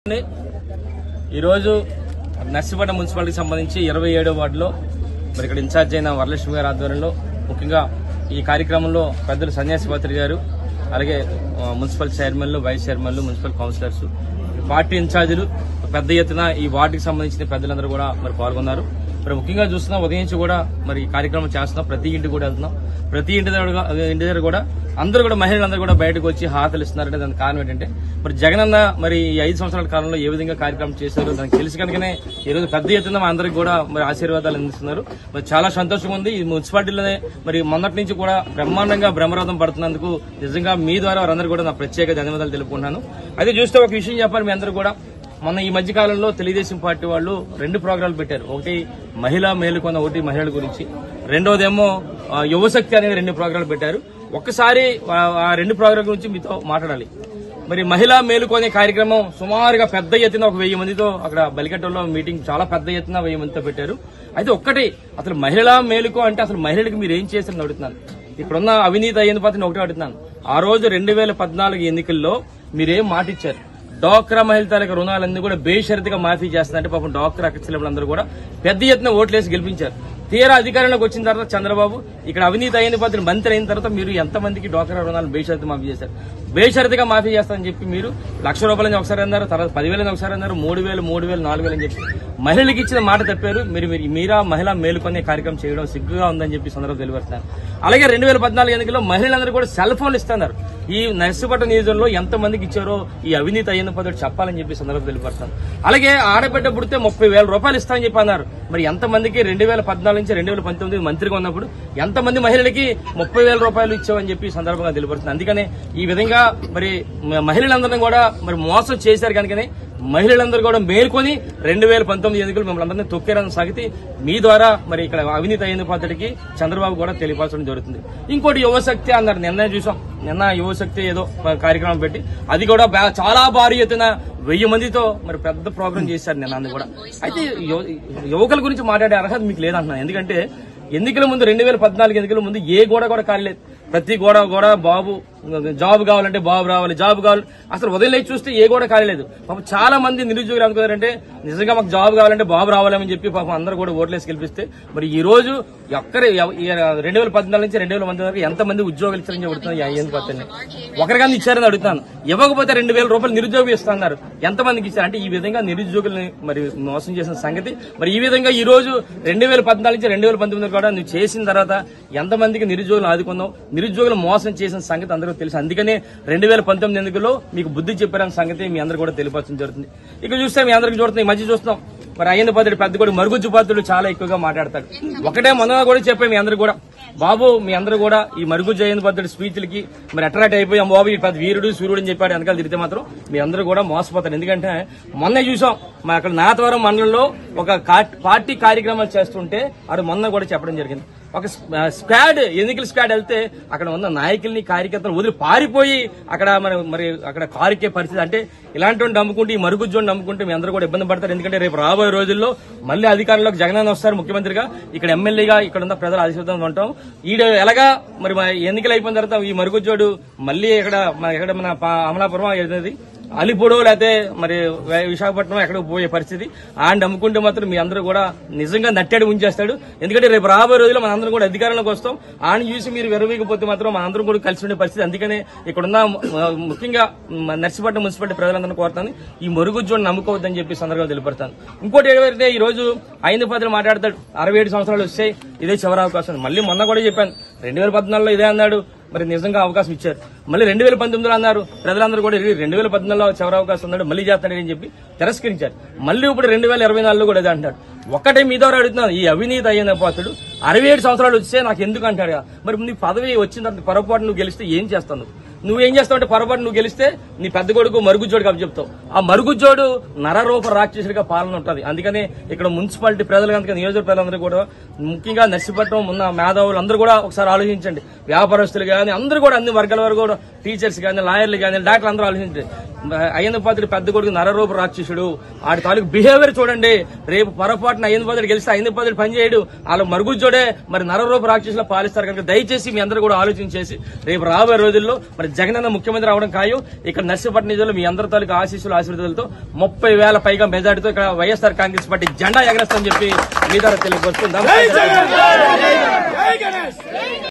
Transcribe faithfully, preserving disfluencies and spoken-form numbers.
ఈరోజు నర్సీపట్నం మున్సిపాలిటీకి సంబంధించి ఇరవై ఏడో వార్డులో మరి ఇక్కడ ఇన్ఛార్జ్ అయిన వరలక్ష్మి గారి ఆధ్వర్యంలో ముఖ్యంగా ఈ కార్యక్రమంలో పెద్దలు సన్యాసి పాత్రి గారు అలాగే మున్సిపల్ చైర్మన్లు వైస్ చైర్మన్లు మున్సిపల్ కౌన్సిలర్స్ పార్టీ ఇన్ఛార్జీలు పెద్ద ఎత్తున ఈ వార్డుకి సంబంధించిన పెద్దలందరూ కూడా మరి పాల్గొన్నారు. మరి ముఖ్యంగా చూస్తున్నాం ఉదయం నుంచి కూడా మరి ఈ కార్యక్రమం చేస్తున్నాం. ప్రతి ఇంటికి కూడా వెళ్తున్నాం. ప్రతి ఇంటి దగ్గర ఇంటి దగ్గర కూడా అందరూ కూడా మహిళలందరూ కూడా బయటకు వచ్చి హాతలు ఇస్తున్నారంటే దానికి కారణం ఏంటంటే మరి జగనన్న మరి ఈ ఐదు సంవత్సరాల కాలంలో ఏ విధంగా కార్యక్రమం చేశారో దానికి తెలిసి కనుకనే ఈ రోజు పెద్ద ఎత్తున మా అందరికి కూడా మరి ఆశీర్వాదాలు అందిస్తున్నారు. మరి చాలా సంతోషంగా ఉంది. ఈ మున్సిపాలిటీలోనే మరి మొన్నటి నుంచి కూడా బ్రహ్మాండంగా బ్రహ్మరథం పడుతున్నందుకు నిజంగా మీ ద్వారా వారందరూ కూడా నా ప్రత్యేక ధన్యవాదాలు తెలుపుకుంటున్నాను. అయితే చూస్తే ఒక విషయం చెప్పాలి మీ అందరూ కూడా, మొన్న ఈ మధ్య కాలంలో తెలుగుదేశం పార్టీ వాళ్ళు రెండు ప్రోగ్రాంలు పెట్టారు. ఒకటి మహిళా మేలుకొన్న, ఒకటి మహిళల గురించి, రెండోదేమో యువశక్తి అనేది రెండు ప్రోగ్రాంలు పెట్టారు. ఒక్కసారి ఆ రెండు ప్రోగ్రాం గురించి మీతో మాట్లాడాలి. మరి మహిళా మేలుకొనే కార్యక్రమం సుమారుగా పెద్ద ఎత్తున ఒక వెయ్యి మందితో అక్కడ బలికట్టలో మీటింగ్ చాలా పెద్ద ఎత్తున వెయ్యి మందితో పెట్టారు. అయితే ఒక్కటి అసలు మహిళా మేలుకో అంటే అసలు మహిళలకు మీరు ఏం చేస్తారని అడుగుతున్నాను. ఇక్కడున్న అవినీతి అయ్యింది పాత్ర ఒకటే అడుగుతున్నాను. ఆ రోజు రెండు వేల పద్నాలుగు ఎన్నికల్లో మీరేం మాట ఇచ్చారు? డాక్రా మహిళ తాలూకా రుణాలన్నీ కూడా బేషరతుగా మాఫీ చేస్తుందంటే పాపం డాక్రా అక్కచెల్లెలందరూ కూడా పెద్ద ఎత్తున ఓట్లేసి గెలిపించారు. తీరా అధికారంలోకి వచ్చిన తర్వాత చంద్రబాబు ఇక్కడ అవినీతి అయిన పాత్ర మంత్రి అయిన తర్వాత మీరు ఎంతమందికి డాక్రా రుణాలు బేషరతు మాఫీ చేశారు? బేషరతుగా మాఫీ చేస్తారని చెప్పి మీరు లక్ష రూపాయలని ఒకసారి అన్నారు, తర్వాత పదివేలని ఒకసారి అన్నారు, మూడు వేలు మూడు వేలు నాలుగు వేలు అని చెప్పి మహిళలకు ఇచ్చిన మాట తప్పారు. మీరు మీరా మహిళా మేలుకొనే కార్యక్రమం చేయడం సిగ్గుగా ఉందని చెప్పి సందర్భం తెలియపరుస్తున్నారు. అలాగే రెండు వేల పద్నాలుగు ఎన్నికల్లో మహిళలందరూ కూడా సెల్ ఫోన్లు ఇస్తున్నారు. ఈ నర్సీపట్నం నియోజకవర్గంలో ఎంతమందికి ఇచ్చారో ఈ అవినీతి అయిన పద్ధతి చెప్పాలని చెప్పి సందర్భం తెలియపరుస్తాను. అలాగే ఆడబిడ్డ పుడితే ముప్పై వేల రూపాయలు ఇస్తామని చెప్పి అన్నారు. మరి ఎంతమందికి రెండు వేల పద్నాలుగు నుంచి రెండు వేల పంతొమ్మిది మంత్రిగా ఉన్నప్పుడు ఎంతమంది మహిళలకి ముప్పై వేల రూపాయలు ఇచ్చామని చెప్పి సందర్భంగా తెలియపరుస్తుంది. అందుకనే ఈ విధంగా మరి మహిళలందరినీ కూడా మరి మోసం చేశారు కనుకనే మహిళలందరూ కూడా మేల్కొని రెండు వేల పంతొమ్మిది ఎన్నికలు మిమ్మల్ని అందరినీ తొక్కారని సాగితే మీ ద్వారా మరి ఇక్కడ అవినీతి అయిన పద్ధతికి చంద్రబాబు కూడా తెలియపరచడం జరుగుతుంది. ఇంకోటి యువశక్తి అన్నారు. నిన్న చూసాం, నిన్న యువశక్తి ఏదో కార్యక్రమం పెట్టి అది కూడా చాలా భారీ ఎత్తున వెయ్యి మందితో మరి పెద్ద ప్రోగ్రాం చేశారు నిన్న. అది కూడా అయితే యువకుల గురించి మాట్లాడే అర్హత మీకు లేదంటున్నాను. ఎందుకంటే ఎన్నికల ముందు రెండు వేల పద్నాలుగు ఎన్నికల ముందు ఏ గోడ కూడా కాలేదు. ప్రతి గోడ గోడ బాబు జాబ్ కావాలంటే బాబు రావాలి, జాబ్ కావాలి, అసలు ఉదయం లేచి చూస్తే ఏ కూడా కాలేదు. పాపం చాలా మంది నిరుద్యోగులు అనుకున్నారంటే నిజంగా మాకు జాబ్ కావాలంటే బాబు రావాలని చెప్పి పాపం అందరూ కూడా ఓట్లేసి గెలిపిస్తే మరి ఈ రోజు ఒక్కరి రెండు వేల పద్నాలుగు నుంచి రెండు వేల మంది వరకు ఎంతమంది ఉద్యోగాలు ఇచ్చారని చెబుతున్నారు. ఎందుకు పత్రిని ఒకరికన్నా ఇచ్చారని అడుగుతాను. ఇవ్వకపోతే రెండు వేల రూపాయలు నిరుద్యోగం ఇస్తున్నారు. ఎంతమందికి ఇచ్చారు? అంటే ఈ విధంగా నిరుద్యోగుల్ని మరి మోసం చేసిన సంగతి మరి ఈ విధంగా ఈ రోజు రెండు వేల పద్నాలుగు నుంచి రెండు వేల పంతొమ్మిది కూడా నువ్వు చేసిన తర్వాత ఎంతమందికి నిరుద్యోగులు ఆదుకున్నావు, నిరుద్యోగులు మోసం చేసిన సంగతి అందరూ తెలుసు. అందుకనే రెండు వేల పంతొమ్మిది ఎన్నికల్లో మీకు బుద్ధి చెప్పారన్న సంగతి మీ అందరూ కూడా తెలియపరచడం జరుగుతుంది. ఇక చూస్తే మీ అందరికి చూస్తున్నాం, ఈ మధ్య చూస్తున్నాం మరి అయ్యన్న పాత్రుడు పెద్ద కూడా మరుగుజ్జు పాత్రుడు చాలా ఎక్కువగా మాట్లాడతాడు. ఒకటే మొన్న కూడా చెప్పాం మీ అందరూ కూడా, బాబు మీ అందరూ కూడా ఈ మరుగుజ్జు అయ్యన్న పాత్రుడు స్పీచ్లకి మరి అట్రాక్ట్ అయిపోయి బాబు ఈ పెద్ద వీరుడు సూర్యుడు అని చెప్పాడు వెనకాల తిరిగితే మాత్రం మీ అందరూ కూడా మోసపోతారు. ఎందుకంటే మొన్న చూసాం మా అక్కడ నాతవరం మండలంలో ఒక పార్టీ కార్యక్రమాలు చేస్తుంటే అది మొన్న కూడా చెప్పడం జరిగింది. ఒక స్క్వాడ్ ఎన్నికల స్క్వాడ్ వెళ్తే అక్కడ ఉన్న నాయకుల్ని కార్యకర్తలు వదిలి పారిపోయి అక్కడ మరి మరి అక్కడ కారుకే పరిస్థితి. అంటే ఇలాంటి నమ్ముకుంటే ఈ మరుగుజ్జోని నమ్ముకుంటే మీ అందరూ కూడా ఇబ్బంది పడతారు. ఎందుకంటే రేపు రాబోయే రోజుల్లో మళ్ళీ అధికారంలోకి జగనన్న వస్తారు ముఖ్యమంత్రిగా, ఇక్కడ ఎమ్మెల్యేగా ఇక్కడ ఉన్న ప్రజలు ఆశీర్వాదం ఉంటాం. ఈడ ఎలాగా మరి ఎన్నికలు అయిపోయిన తర్వాత ఈ మరుగుజ్జోడు మళ్ళీ ఇక్కడ ఎక్కడ మన అమలాపురం ఏదైతే అలిపూడో లేకపోతే మరి విశాఖపట్నం ఎక్కడికి పోయే పరిస్థితి. ఆయన నమ్ముకుంటే మాత్రం మీ అందరూ కూడా నిజంగా నట్టేడు ఉంచేస్తాడు. ఎందుకంటే రేపు రాబోయే రోజుల్లో మన అందరం కూడా అధికారంలోకి వస్తాం. ఆయన చూసి మీరు విరవీకపోతే మాత్రం మన అందరం కూడా కలిసి ఉండే పరిస్థితి. అందుకనే ఇక్కడున్న ముఖ్యంగా నర్సీపట్నం మున్సిపాలిటీ ప్రజలందరినీ కోరుతాను, ఈ మరుగుజ్జోని నమ్ముకోవద్దని చెప్పి సందర్భంగా తెలియపడతాను. ఇంకోటి ఏదైతే ఈ రోజు ఐదు పదులు మాట్లాడతాడు, అరవై ఏడు సంవత్సరాలు వస్తే ఇదే చివరి అవకాశం. మళ్ళీ మొన్న కూడా చెప్పాను రెండు వేల పద్నాలుగులో ఇదే అన్నాడు, మరి నిజంగా అవకాశం ఇచ్చారు. మళ్ళీ రెండు వేల పంతొమ్మిదిలో అన్నారు ప్రజలందరూ కూడా రెండు వేల పద్నాలుగులో చివరి అవకాశం ఉన్నాడు మళ్ళీ చేస్తాడని చెప్పి తిరస్కరించారు. మళ్ళీ ఇప్పుడు రెండు వేల ఇరవై నాలుగులో కూడా ఇదే అంటాడు. ఒక్కటే మీ ద్వారా అడుగుతున్నాను, ఈ అవినీతి అయ్యన్న పాత్రుడు అరవై ఏడు సంవత్సరాలు వస్తే నాకు ఎందుకు అంటాడు? మరి నీ పదవి వచ్చిన తర్వాత పొరపాటు నువ్వు గెలిస్తే ఏం చేస్తావు? నువ్వేం చేస్తావు అంటే పొరపాటు నువ్వు గెలిస్తే నీ పెద్ద కొడుకు మరుగుజ్జోడు కప్పు చెప్తావు. ఆ మరుగుజ్జోడు నరరూప రాక్షసుడిగా పాలన ఉంటుంది. అందుకని ఇక్కడ మున్సిపాలిటీ ప్రజలు కనుక నియోజక ప్రజలందరూ కూడా ముఖ్యంగా నర్సీపట్నం ఉన్న మేధావులు అందరూ కూడా ఒకసారి ఆలోచించండి. వ్యాపారస్తులు కానీ అందరూ కూడా అన్ని వర్గాల వరకు కూడా టీచర్స్ కానీ లాయర్లు కానీ డాక్టర్లు అందరూ ఆలోచించండి. అయ్యన్న పాత్రుడు పెద్ద కొడుకు నరరూప రాక్షసుడు. ఆడి తాలూకు బిహేవియర్ చూడండి. రేపు పొరపాటున అయ్యన్న పాత్రుడు గెలిస్తే అయ్యన్న పాత్రుడు పనిచేయడు, వాళ్ళ మరుగుజ్జోడే మరి నరరూప రాక్షసులో పాలిస్తారు. కనుక దయచేసి మీ అందరూ కూడా ఆలోచించేసి రేపు రాబోయే రోజుల్లో మరి జగనన్న ముఖ్యమంత్రి అవడం ఖాయం. ఇక్కడ నర్సీపట్నం నిధులు మీ అందరి తాలూకు ఆశీస్సులు ఆశీర్వాదాలతో ముప్పై వేల పైగా మెజార్టీతో ఇక్కడ వైఎస్ఆర్ కాంగ్రెస్ పార్టీ జెండా ఎగరేస్తామని చెప్పి మీ ద్వారా తెలియపరుస్తుంది.